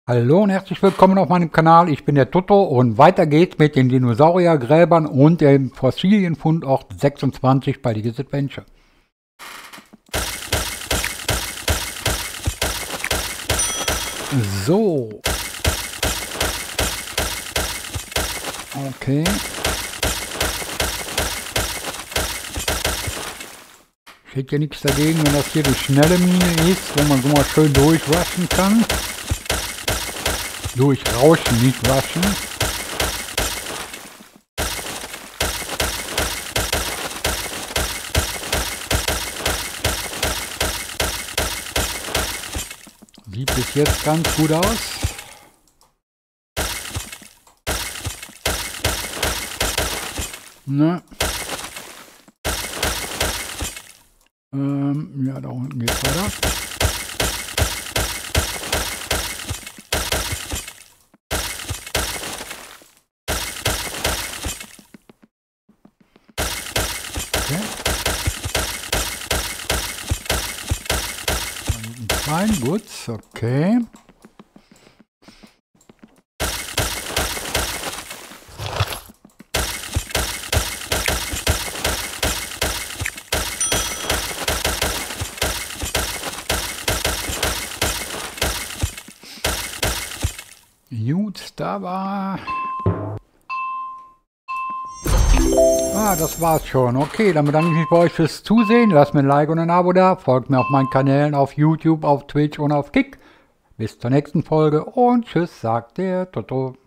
Hallo und herzlich willkommen auf meinem Kanal, ich bin der Toto und weiter geht's mit den Dinosauriergräbern und dem Fossilienfundort 26 bei Diggers Adventure. So. Okay. Ich hätte ja nichts dagegen, wenn das hier eine schnelle Mine ist, wo man so mal schön durchrushen kann. Durchrauschen, nicht waschen. Sieht bis jetzt ganz gut aus. Ne? Ja, da unten geht's weiter. Okay. Rein, gut, okay. Gut, da war... das war's schon. Okay, dann bedanke ich mich bei euch fürs Zusehen. Lasst mir ein Like und ein Abo da. Folgt mir auf meinen Kanälen auf YouTube, auf Twitch und auf Kick. Bis zur nächsten Folge und tschüss, sagt der Toto.